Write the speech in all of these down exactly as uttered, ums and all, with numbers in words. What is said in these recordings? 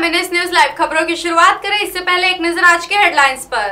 MNS news live खबरों की शुरुआत करें इससे पहले एक नजर आज के हेडलाइंस पर।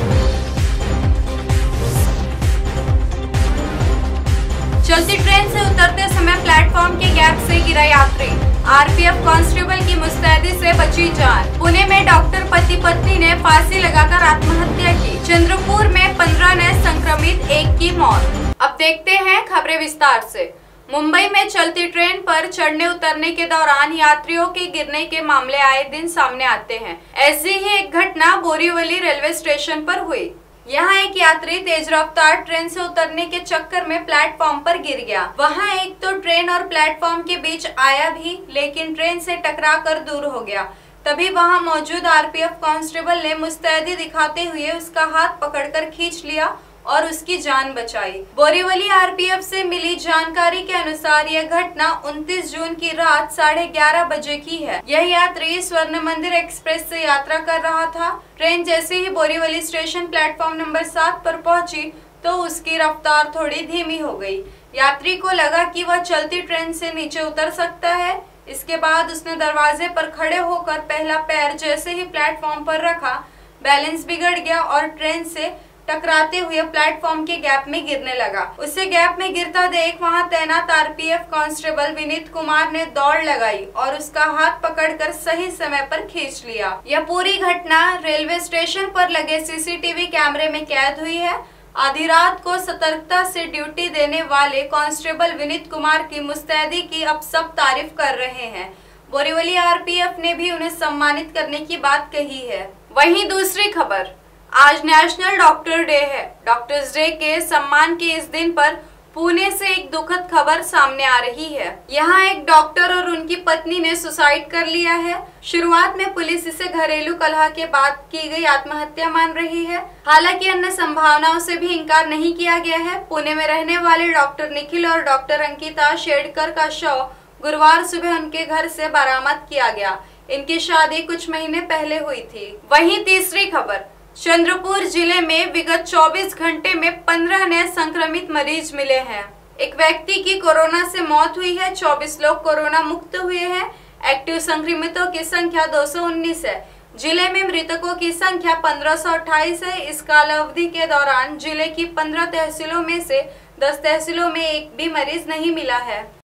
चलती ट्रेन से उतरते समय प्लेटफॉर्म के गैप से गिरा यात्री, आरपीएफ कांस्टेबल की मुस्तैदी से बची जान। पुणे में डॉक्टर पति पत्नी ने फांसी लगाकर आत्महत्या की। चंद्रपुर में पंद्रह नए संक्रमित, एक की मौत। अब देखते हैं खबरें विस्तार से। मुंबई में चलती ट्रेन पर चढ़ने उतरने के दौरान यात्रियों के गिरने के मामले आए दिन सामने आते हैं। ऐसी ही एक घटना बोरीवली रेलवे स्टेशन पर हुई। यहाँ एक यात्री तेज रफ्तार ट्रेन से उतरने के चक्कर में प्लेटफॉर्म पर गिर गया। वहाँ एक तो ट्रेन और प्लेटफॉर्म के बीच आया भी, लेकिन ट्रेन से टकरा कर दूर हो गया। तभी वहाँ मौजूद आरपीएफ कांस्टेबल ने मुस्तैदी दिखाते हुए उसका हाथ पकड़कर खींच लिया और उसकी जान बचाई। बोरीवली आरपीएफ से मिली जानकारी के अनुसार यह घटना उनतीस जून की रात साढ़े ग्यारह बजे की है। यह यात्री स्वर्ण मंदिर एक्सप्रेस से यात्रा कर रहा था। ट्रेन जैसे ही बोरीवली स्टेशन प्लेटफॉर्म नंबर सात पर पहुंची तो उसकी रफ्तार थोड़ी धीमी हो गई। यात्री को लगा कि वह चलती ट्रेन से नीचे उतर सकता है। इसके बाद उसने दरवाजे पर खड़े होकर पहला पैर जैसे ही प्लेटफॉर्म पर रखा, बैलेंस बिगड़ गया और ट्रेन से टकराते हुए प्लेटफॉर्म के गैप में गिरने लगा। उसे गैप में गिरता देख वहां तैनात आरपीएफ कांस्टेबल विनीत कुमार ने दौड़ लगाई और उसका हाथ पकड़कर सही समय पर खींच लिया। यह पूरी घटना रेलवे स्टेशन पर लगे सीसीटीवी कैमरे में कैद हुई है। आधी रात को सतर्कता से ड्यूटी देने वाले कांस्टेबल विनीत कुमार की मुस्तैदी की अब सब तारीफ कर रहे हैं। बोरीवली आरपीएफ ने भी उन्हें सम्मानित करने की बात कही है। वहीं दूसरी खबर, आज नेशनल डॉक्टर डे है। डॉक्टर्स डे के सम्मान के इस दिन पर पुणे से एक दुखद खबर सामने आ रही है। यहाँ एक डॉक्टर और उनकी पत्नी ने सुसाइड कर लिया है। शुरुआत में पुलिस इसे घरेलू कलह के बाद की गई आत्महत्या मान रही है। हालांकि अन्य संभावनाओं से भी इंकार नहीं किया गया है। पुणे में रहने वाले डॉक्टर निखिल और डॉक्टर अंकिता शेडकर का शव गुरुवार सुबह उनके घर से बरामद किया गया। इनकी शादी कुछ महीने पहले हुई थी। वहीं तीसरी खबर, चंद्रपुर जिले में विगत चौबीस घंटे में पंद्रह नए संक्रमित मरीज मिले हैं। एक व्यक्ति की कोरोना से मौत हुई है। चौबीस लोग कोरोना मुक्त हुए हैं। एक्टिव संक्रमितों की संख्या दो सौ उन्नीस है। जिले में मृतकों की संख्या पंद्रह सौ अट्ठाईस है। इस काल अवधि के दौरान जिले की पंद्रह तहसीलों में से दस तहसीलों में एक भी मरीज नहीं मिला है।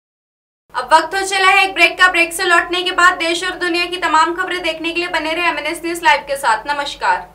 अब वक्त हो चला है एक ब्रेक का। ब्रेक से लौटने के बाद देश और दुनिया की तमाम खबरें देखने के लिए बने रहे एमएनएस न्यूज लाइव के साथ। नमस्कार।